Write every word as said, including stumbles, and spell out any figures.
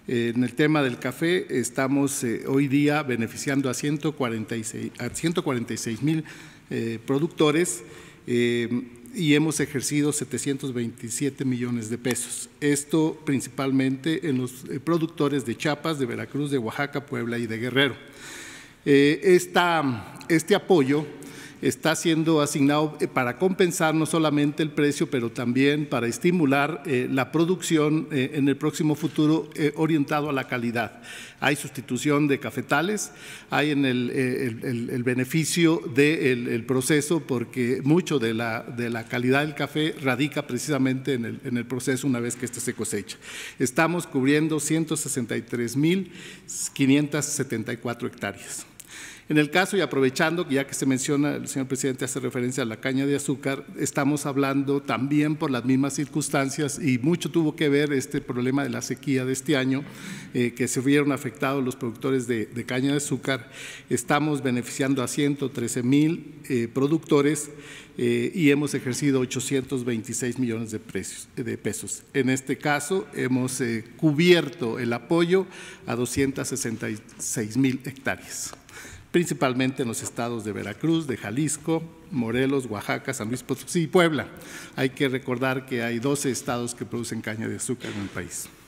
Eh, en el tema del café, estamos eh, hoy día beneficiando a ciento cuarenta y seis mil eh, productores eh, y hemos ejercido setecientos veintisiete millones de pesos. Esto principalmente en los eh, productores de Chiapas, de Veracruz, de Oaxaca, Puebla y de Guerrero. Eh, esta, este apoyo está siendo asignado para compensar no solamente el precio, pero también para estimular eh, la producción eh, en el próximo futuro eh, orientado a la calidad. Hay sustitución de cafetales, hay en el, el, el, el beneficio del el proceso, porque mucho de la, de la calidad del café radica precisamente en el, en el proceso una vez que éste se cosecha. Estamos cubriendo ciento sesenta y tres mil quinientas setenta y cuatro hectáreas. En el caso, y aprovechando, ya que se menciona, el señor presidente hace referencia a la caña de azúcar, estamos hablando también por las mismas circunstancias y mucho tuvo que ver este problema de la sequía de este año, eh, que se vieron afectados los productores de, de caña de azúcar. Estamos beneficiando a ciento trece mil eh, productores eh, y hemos ejercido ochocientos veintiséis millones de, precios, de pesos. En este caso, hemos eh, cubierto el apoyo a doscientas sesenta y seis mil hectáreas, principalmente en los estados de Veracruz, de Jalisco, Morelos, Oaxaca, San Luis Potosí y Puebla. Hay que recordar que hay doce estados que producen caña de azúcar en el país.